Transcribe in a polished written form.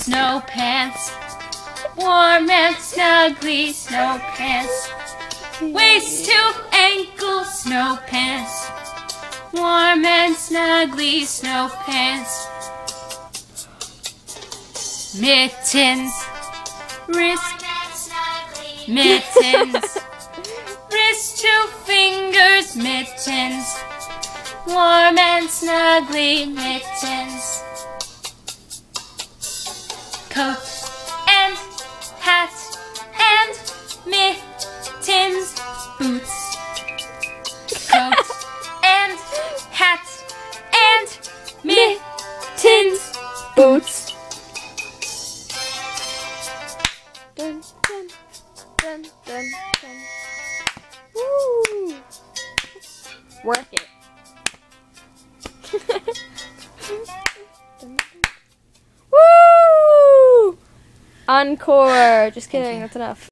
snow pants. Warm and snuggly snow pants. Waist to ankle snow pants. Warm and snuggly snow pants. Mittens. Wrist. Mittens. Wrist to fingers mittens. Warm and snuggly mittens. Coat and hat and mittens. Boots. Coat and hat and mittens. Boots. Dun, dun, dun, dun, dun. Woo! Work it. Woo! Encore. Just kidding. That's enough.